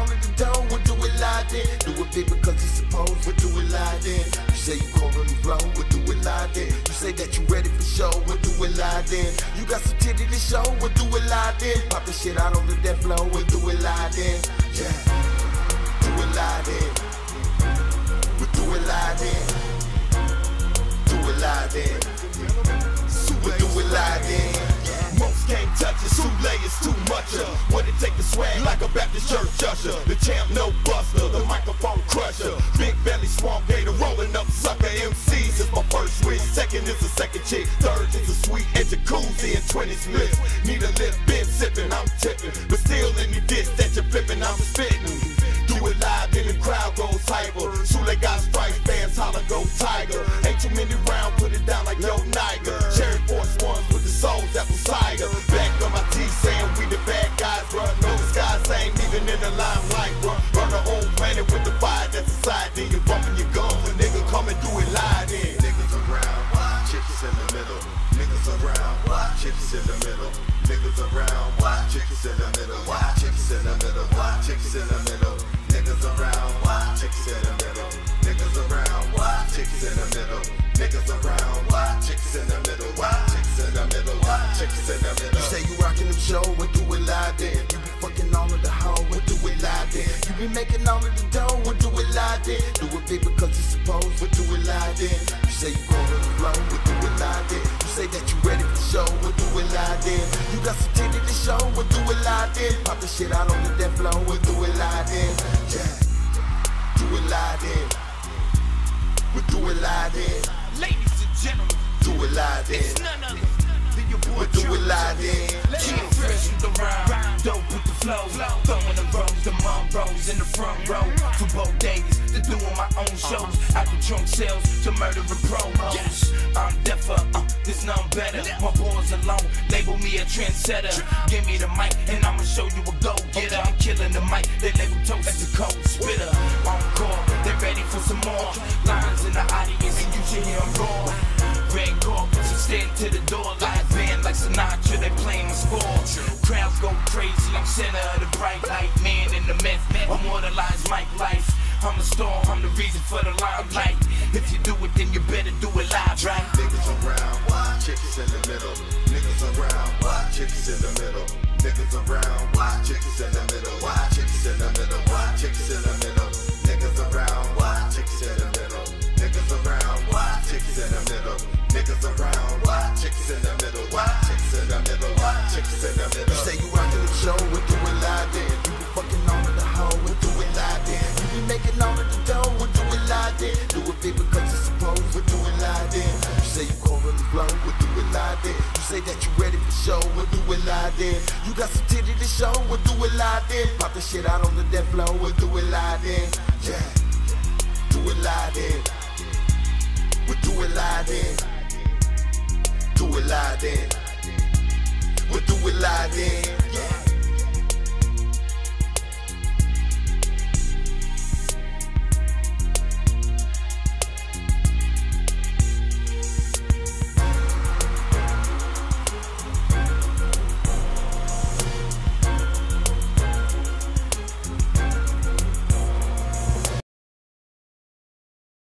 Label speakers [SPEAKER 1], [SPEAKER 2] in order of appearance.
[SPEAKER 1] all of the dough, we'll do it live then. Do it big because it's supposed, we'll do it live then. You say you cold on the flow, we'll do it live then. You say that you ready for show, we'll do it live then. You got some titty to show, we'll do it live then. Pop the shit out on the death flow, we'll do it live then. Yeah, do it live then. We'll do it live then. Do it live then. We'll do it live then.
[SPEAKER 2] Most can't touch it, Sule is too much. What it take to swag like a Baptist church usher. The champ, no buster, the microphone crusher. Big belly, swamp gator, rolling up sucker MCs is my first win. Second is a second chick, third is a sweet and jacuzzi and 20 splits. Need a lip, been sipping, I'm tipping, but still in the diss that you're flipping, I'm spitting. Do it live, then the crowd goes hyper. Sule got stripes, fans holler, go Tiger. Ain't too many rounds, put it down like yo Niger. Cherry Force ones with the souls, apple cider. Back on my teeth saying we the bad guys, bruh. No disguise, ain't even in the limelight, bruh. Run the whole planet with the fire that's inside. Then you bumping your gun, when nigga come and do it live then.
[SPEAKER 1] Niggas around, chicks in the middle. Niggas around, chicks in the middle. Niggas around, chicks in the middle. Chicks in the middle. Chicks in the middle. Niggas around, chicks in the middle. Niggas around, chicks in the middle. Niggas around, chicks in the middle. Chicks in the middle. Chicks in the middle. You say you rockin' them show, we'll do it live then. You be fucking all of the hoe, we'll do it live then. You be making all of the dough, we'll do it live then. Do it big because it's supposed, we'll do it live then. You say you gon' run the flow, we'll do it live then. You say that you ready for show, we'll do it live then. You got some titty to show, we'll do it live then. Pop the shit out on the death flow, we'll do it live then. Yeah, do it live then. We'll do it live then.
[SPEAKER 3] Ladies and gentlemen,
[SPEAKER 1] do it live then.
[SPEAKER 3] it's none other than your boy.
[SPEAKER 1] We'll do it live then.
[SPEAKER 3] Get fresh with the rhyme, dope with the flow. Throwing the rows, the mom rows in the front row. For both days, to doing my own shows. Out the trunk sales to murdering promos. I'm deafer, there's none better. My boys alone, label me a trendsetter. Give me the mic and I'ma show you a go-getter. I'm killing the mic, they label Toast as a cold spitter. Encore, they ready for some more lines in the audience and you should hear them roar. Red carpets extend to the door, live band like Sinatra, they playing my score. Crowds go crazy, I'm center of the bright light, man in the meth, immortalized mic life. I'm the storm, I'm the reason for the limelight. If you do it, then you better do it live, right?
[SPEAKER 1] Niggas around, chicks in the middle. Niggas around, chicks in the middle. Niggas around, chicks in the middle. Chicks in the middle. Chicks in the middle. Niggas around, chicks in the middle. Niggas around, chicks in the middle. Niggas around, chicks in the middle. Chicks in the middle. Chicks in the middle. You say you rockin' the show, we'll do it live then. You be fucking all of the hoe, we'll do it live then. You be making all of the dough, we'll do it live then. Do it big because it's supposed, we'll do it live then. You say you cold on the flow, we'll do it live then. You say that you ready for show, we'll do it live then. You got some titty to show, we'll do it live then. Pop the shit out on the death flow, we'll do it live then. Yeah, do it live then. We'll do it live then. Do it live then. We'll do it live then. Yeah.